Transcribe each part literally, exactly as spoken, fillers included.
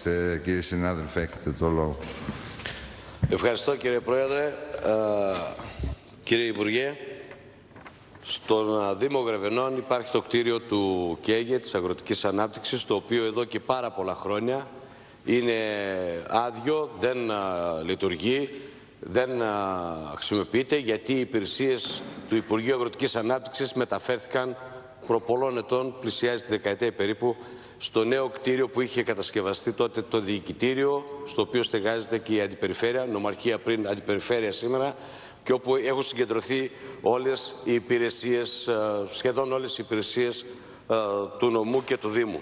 Ορίστε, κύριε συνάδελφε, έχετε το λόγο. Ευχαριστώ, κύριε Πρόεδρε. Ε, κύριε Υπουργέ, στον Δήμο Γρεβενών υπάρχει το κτίριο του ΚΕΓΕ, της Αγροτικής Ανάπτυξης, το οποίο εδώ και πάρα πολλά χρόνια είναι άδειο, δεν α, λειτουργεί, δεν α, χρησιμοποιείται, γιατί οι υπηρεσίες του Υπουργείου Αγροτικής Ανάπτυξης μεταφέρθηκαν προ πολλών ετών, πλησιάζει τη δεκαετία περίπου, στο νέο κτίριο που είχε κατασκευαστεί τότε το διοικητήριο, στο οποίο στεγάζεται και η Αντιπεριφέρεια, νομαρχία πριν, Αντιπεριφέρεια σήμερα, και όπου έχουν συγκεντρωθεί όλες οι υπηρεσίες, σχεδόν όλες οι υπηρεσίες του νομού και του Δήμου.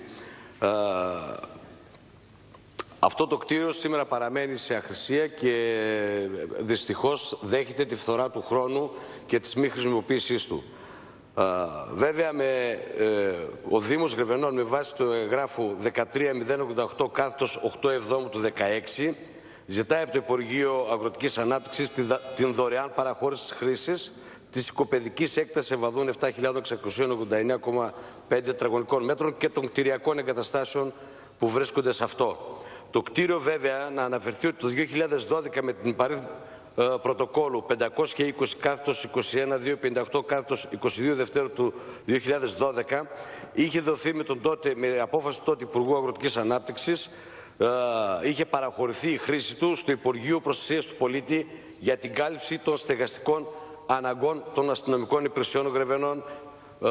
Αυτό το κτίριο σήμερα παραμένει σε αχρησία και δυστυχώς δέχεται τη φθορά του χρόνου και της μη χρησιμοποίησής του. Uh, βέβαια με, ε, ο Δήμος Γρεβενών με βάση το εγγράφου δεκατρία μηδέν ογδόντα οκτώ κάθετος οκτώ εβδόμου του δεκαέξι ζητάει από το Υπουργείο Αγροτικής Ανάπτυξης την, την δωρεάν παραχώρηση χρήσης της οικοπαιδικής έκτασης ευαδών επτά χιλιάδες εξακόσια ογδόντα εννέα κόμμα πέντε τετραγωνικών μέτρων και των κτηριακών εγκαταστάσεων που βρίσκονται σε αυτό. Το κτίριο, βέβαια, να αναφερθεί ότι το δύο χιλιάδες δώδεκα με την παρήθμη Uh, πρωτοκόλλου πεντακόσια είκοσι κάθετος είκοσι ένα χιλιάδες διακόσια πενήντα οκτώ κάθετος είκοσι δύο Δευτέρου του δύο χιλιάδες δώδεκα είχε δοθεί με, τον τότε, με απόφαση του τότε Υπουργού Αγροτικής Ανάπτυξης, uh, είχε παραχωρηθεί η χρήση του στο Υπουργείο Προστασίας του Πολίτη για την κάλυψη των στεγαστικών αναγκών των αστυνομικών υπηρεσιών Γρεβενών, uh,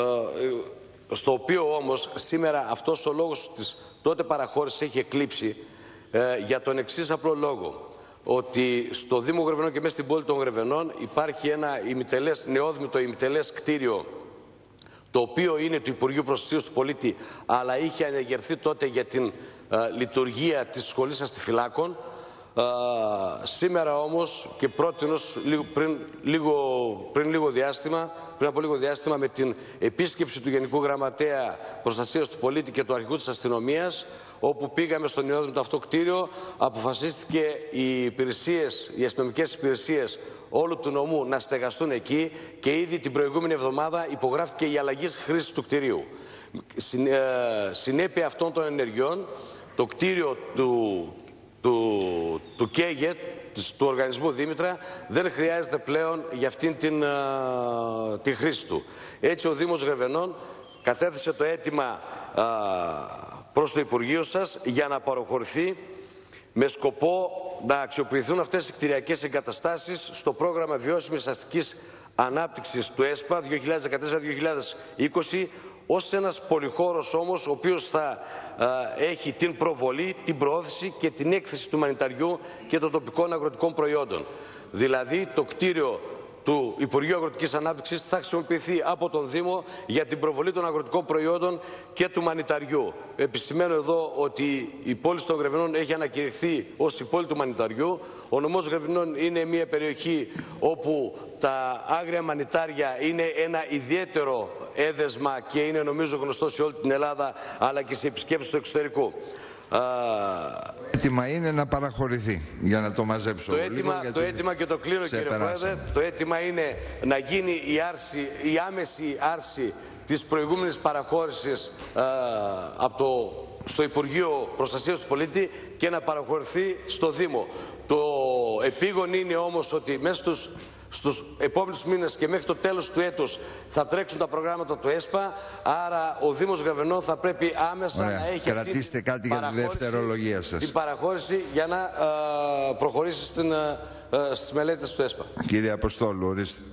στο οποίο όμως σήμερα αυτός ο λόγος της τότε παραχώρησης έχει εκλείψει uh, για τον εξής απλό λόγο, ότι στο Δήμο Γρεβενών και μέσα στην πόλη των Γρεβενών υπάρχει ένα ημιτελές, νεόδμητο ημιτελές κτίριο, το οποίο είναι του Υπουργείου Προστασίας του Πολίτη, αλλά είχε ανεγερθεί τότε για την α, λειτουργία της Σχολής Αστιφυλάκων. Α, σήμερα όμως και πρότεινος λίγο, πριν, λίγο, πριν λίγο διάστημα, πριν από λίγο διάστημα με την επίσκεψη του Γενικού Γραμματέα Προστασίας του Πολίτη και του Αρχηγού της Αστυνομίας, όπου πήγαμε στο νεόδημο αυτό κτίριο, αποφασίστηκε οι υπηρεσίες, οι αστυνομικές υπηρεσίες όλου του νομού να στεγαστούν εκεί και ήδη την προηγούμενη εβδομάδα υπογράφηκε η αλλαγή χρήσης του κτιρίου. Συν, ε, συνέπεια αυτών των ενεργειών, το κτίριο του, του, του ΚΕΓΕ, του Οργανισμού Δήμητρα, δεν χρειάζεται πλέον για αυτήν την, uh, την χρήση του. Έτσι ο Δήμος Γρεβενών κατέθεσε το αίτημα uh, προς το Υπουργείο σας για να παροχωρηθεί με σκοπό να αξιοποιηθούν αυτές οι κτηριακές εγκαταστάσεις στο πρόγραμμα βιώσιμης αστικής ανάπτυξης του ΕΣΠΑ δύο χιλιάδες δεκατέσσερα δύο χιλιάδες είκοσι, ως ένας πολυχώρος όμως ο οποίος θα α, έχει την προβολή, την προώθηση και την έκθεση του μανιταριού και των τοπικών αγροτικών προϊόντων. Δηλαδή το κτίριο του Υπουργείου Αγροτικής Ανάπτυξης θα χρησιμοποιηθεί από τον Δήμο για την προβολή των αγροτικών προϊόντων και του μανιταριού. Επισημαίνω εδώ ότι η πόλη των Γρεβενών έχει ανακηρυχθεί ως η πόλη του μανιταριού. Ο νομός Γρεβενών είναι μια περιοχή όπου τα άγρια μανιτάρια είναι ένα ιδιαίτερο έδεσμα και είναι νομίζω γνωστό σε όλη την Ελλάδα αλλά και σε επισκέπτες του εξωτερικού. Το αίτημα είναι να παραχωρηθεί για να το μαζέψω το λίγο, αίτημα, το αίτημα και το κλείνω κύριε Πρόεδρε, το αίτημα είναι να γίνει η, άρση, η άμεση άρση της προηγούμενης παραχώρησης α, από το, στο Υπουργείο Προστασίας του Πολίτη και να παραχωρηθεί στο Δήμο. Το επίγον είναι όμως ότι μέσα στους στους επόμενους μήνες και μέχρι το τέλος του έτους θα τρέξουν τα προγράμματα του ΕΣΠΑ, άρα ο Δήμος Γρεβενών θα πρέπει άμεσα Ωραία. να έχει Κρατήστε αυτή κάτι για τη δευτερολογία σας. την παραχώρηση για να α, προχωρήσει στην, α, στις μελέτες του ΕΣΠΑ. Κύριε Αποστόλου, ορίστε.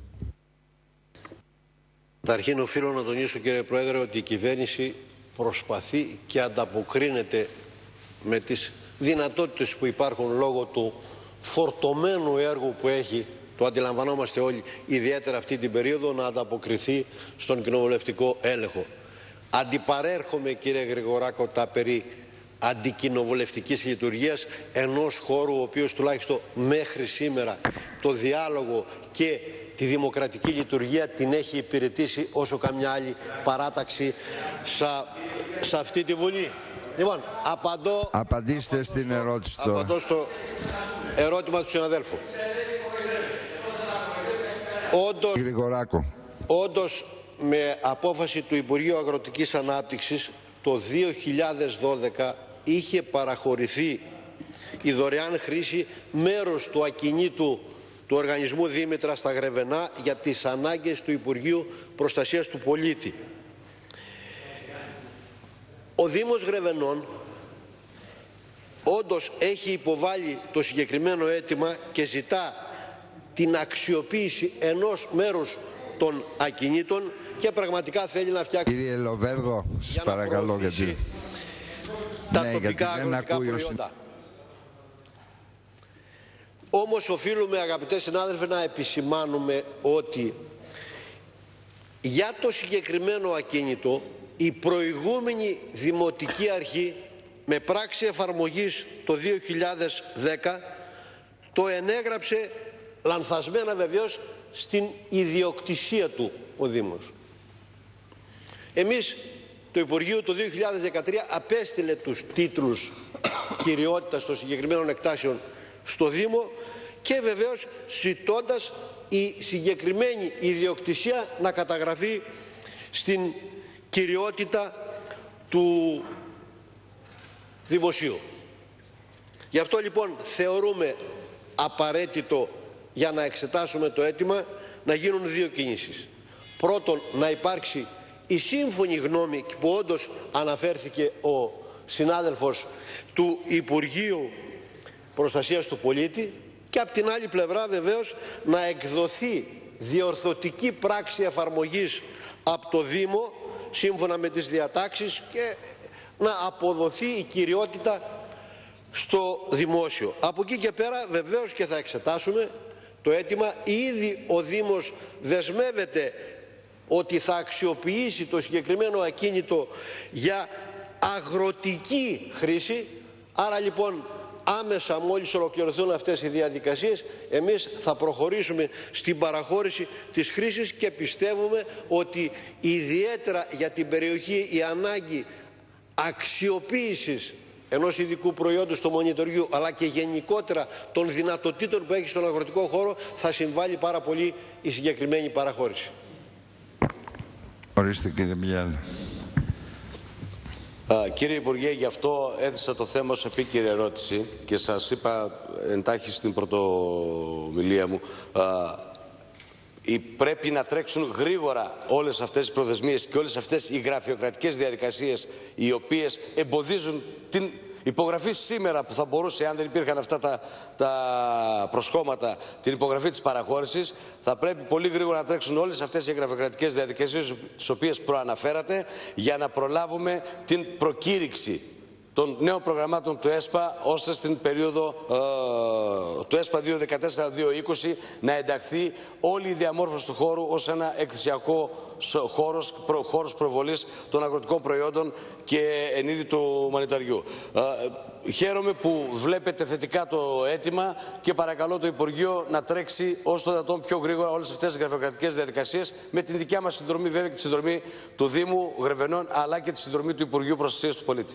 Καταρχήν οφείλω να τονίσω κύριε Πρόεδρε ότι η κυβέρνηση προσπαθεί και ανταποκρίνεται με τις δυνατότητες που υπάρχουν λόγω του φορτωμένου έργου που έχει, το αντιλαμβανόμαστε όλοι, ιδιαίτερα αυτή την περίοδο, να ανταποκριθεί στον κοινοβουλευτικό έλεγχο. Αντιπαρέρχομαι κύριε Γρηγοράκο τα περί αντικοινοβουλευτικής λειτουργίας ενός χώρου ο οποίος τουλάχιστον μέχρι σήμερα το διάλογο και τη δημοκρατική λειτουργία την έχει υπηρετήσει όσο καμιά άλλη παράταξη σε αυτή τη Βουλή. Λοιπόν, απαντώ, Απαντήστε στην ερώτηση απαντώ, τώρα. απαντώ στο ερώτημα του συναδέλφου. Όντως, Γρηγοράκο. όντως με απόφαση του Υπουργείου Αγροτικής Ανάπτυξης το δύο χιλιάδες δώδεκα είχε παραχωρηθεί η δωρεάν χρήση μέρος του ακινήτου του οργανισμού Δήμητρα στα Γρεβενά για τις ανάγκες του Υπουργείου Προστασίας του Πολίτη. Ο Δήμος Γρεβενών όντως έχει υποβάλει το συγκεκριμένο αίτημα και ζητά την αξιοποίηση ενός μέρους των ακινήτων και πραγματικά θέλει να φτιάξει... Κύριε Λοβέρδο, σας παρακαλώ, γιατί... τα ναι, τοπικά γιατί δεν αγροτικά ακούει προϊόντα. Όμως οφείλουμε, αγαπητέ συνάδελφοι, να επισημάνουμε ότι για το συγκεκριμένο ακίνητο η προηγούμενη Δημοτική Αρχή με πράξη εφαρμογής το δύο χιλιάδες δέκα το ενέγραψε λανθασμένα βεβαίως στην ιδιοκτησία του ο Δήμος. Εμείς το Υπουργείο το δύο χιλιάδες δεκατρία απέστειλε τους τίτλους κυριότητας των συγκεκριμένων εκτάσεων στο Δήμο και βεβαίως ζητώντας η συγκεκριμένη ιδιοκτησία να καταγραφεί στην κυριότητα του Δημοσίου. Γι' αυτό λοιπόν θεωρούμε απαραίτητο, για να εξετάσουμε το αίτημα, να γίνουν δύο κινήσεις. Πρώτον, να υπάρξει η σύμφωνη γνώμη που όντως αναφέρθηκε ο συνάδελφος του Υπουργείου Προστασίας του Πολίτη, και από την άλλη πλευρά βεβαίως να εκδοθεί διορθωτική πράξη εφαρμογής από το Δήμο σύμφωνα με τις διατάξεις και να αποδοθεί η κυριότητα στο δημόσιο. Από εκεί και πέρα βεβαίως και θα εξετάσουμε το αίτημα. Ήδη ο Δήμος δεσμεύεται ότι θα αξιοποιήσει το συγκεκριμένο ακίνητο για αγροτική χρήση. Άρα λοιπόν άμεσα μόλις ολοκληρωθούν αυτές οι διαδικασίες εμείς θα προχωρήσουμε στην παραχώρηση της χρήσης και πιστεύουμε ότι ιδιαίτερα για την περιοχή η ανάγκη αξιοποίησης ενός ειδικού προϊόντος του μονιτοριού αλλά και γενικότερα των δυνατοτήτων που έχει στον αγροτικό χώρο θα συμβάλλει πάρα πολύ η συγκεκριμένη παραχώρηση. Ορίστε κύριε Μπιέλ. Κύριε Υπουργέ, γι' αυτό έθεσα το θέμα ως επίκαιρη ερώτηση και σας είπα εντάχει στην πρωτομιλία μου α, πρέπει να τρέξουν γρήγορα όλες αυτές οι προθεσμίες και όλες αυτές οι γραφειοκρατικές διαδικασίες οι οποίες εμποδίζουν την υπογραφή σήμερα που θα μπορούσε, αν δεν υπήρχαν αυτά τα, τα προσκόμματα, την υπογραφή της παραχώρησης. Θα πρέπει πολύ γρήγορα να τρέξουν όλες αυτές οι γραφειοκρατικές διαδικασίες τις οποίες προαναφέρατε για να προλάβουμε την προκήρυξη των νέων προγραμμάτων του ΕΣΠΑ ώστε στην περίοδο ε, του ΕΣΠΑ δύο χιλιάδες δεκατέσσερα δύο χιλιάδες είκοσι να ενταχθεί όλη η διαμόρφωση του χώρου ως ένα εκθεσιακό χώρος, προ, χώρος προβολής των αγροτικών προϊόντων και εν είδη του μανιταριού. Ε, χαίρομαι που βλέπετε θετικά το αίτημα και παρακαλώ το Υπουργείο να τρέξει όσο το δυνατόν πιο γρήγορα όλες αυτές τις γραφειοκρατικές διαδικασίες με την δικιά μας συνδρομή βέβαια και τη συνδρομή του Δήμου Γρεβενών αλλά και τη συνδρομή του Υπουργείου Προστασίας του Πολίτη.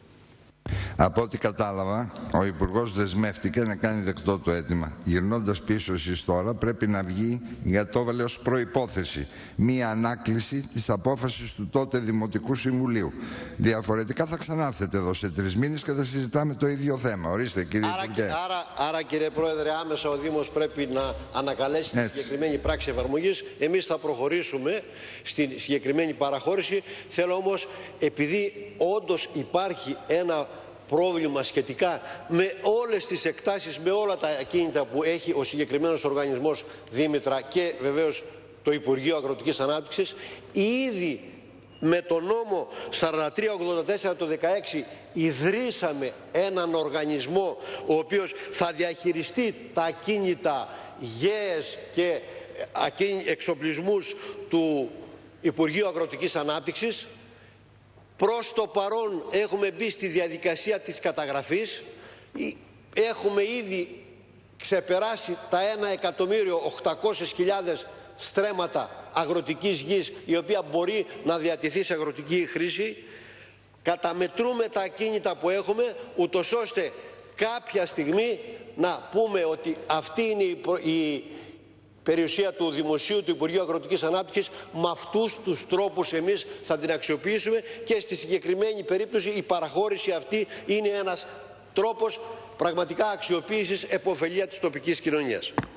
Από ό,τι κατάλαβα, ο Υπουργός δεσμεύτηκε να κάνει δεκτό το αίτημα. Γυρνώντας πίσω εσείς τώρα, πρέπει να βγει, για το έβαλε ως προϋπόθεση, μία ανάκληση της απόφασης του τότε Δημοτικού Συμβουλίου. Διαφορετικά θα ξανάρθετε εδώ σε τρεις μήνες και θα συζητάμε το ίδιο θέμα. Ορίστε, κύριε άρα, Υπουργέ. Άρα, άρα, κύριε Πρόεδρε, άμεσα ο Δήμος πρέπει να ανακαλέσει τη συγκεκριμένη πράξη εφαρμογής. Εμείς θα προχωρήσουμε στη συγκεκριμένη παραχώρηση. Θέλω όμως, επειδή όντως υπάρχει ένα πρόβλημα σχετικά με όλες τις εκτάσεις, με όλα τα ακίνητα που έχει ο συγκεκριμένος οργανισμός Δήμητρα και βεβαίως το Υπουργείο Αγροτικής Ανάπτυξης, ήδη με το νόμο σαράντα τρία ογδόντα τέσσερα το δεκαέξι ιδρύσαμε έναν οργανισμό ο οποίος θα διαχειριστεί τα ακίνητα γέες και εξοπλισμούς του Υπουργείου Αγροτικής Ανάπτυξης. Προς το παρόν έχουμε μπει στη διαδικασία της καταγραφής, έχουμε ήδη ξεπεράσει τα ένα εκατομμύριο οκτακόσιες χιλιάδες στρέμματα αγροτικής γης η οποία μπορεί να διατηθεί σε αγροτική χρήση. Καταμετρούμε τα ακίνητα που έχουμε ούτως ώστε κάποια στιγμή να πούμε ότι αυτή είναι η, προ... η περιουσία του Δημοσίου, του Υπουργείου Αγροτικής Ανάπτυξης. Με αυτούς τους τρόπους εμείς θα την αξιοποιήσουμε και στη συγκεκριμένη περίπτωση η παραχώρηση αυτή είναι ένας τρόπος πραγματικά αξιοποίησης επωφελία της τοπικής κοινωνίας.